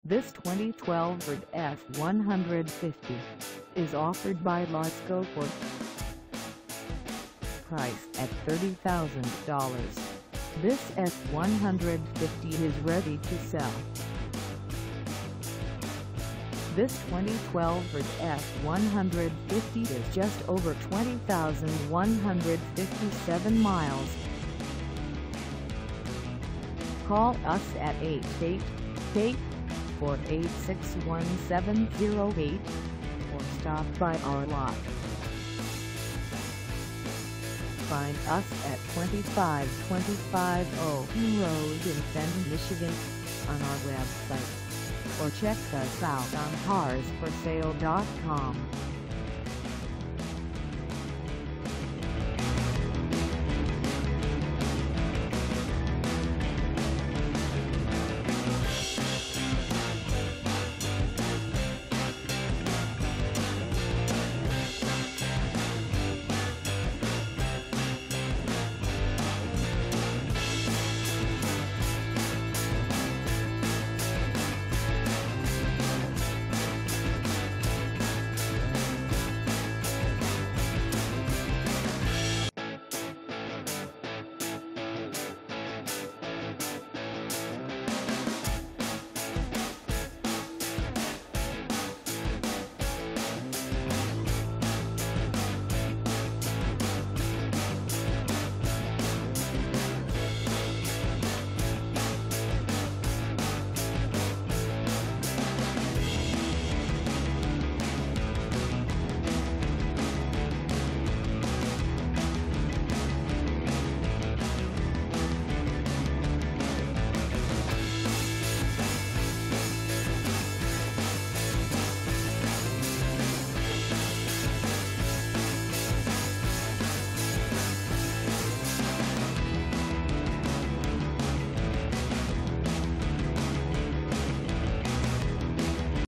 This 2012 Ford F-150 is offered by LASCO Ford. Price at $30,000. This F-150 is ready to sell. This 2012 Ford F-150 is just over 20,157 miles. Call us at 888-486-1708 or stop by our lot. Find us at 2525 OWEN Road in Fenton, Michigan on our website, or check us out on carsforsale.com.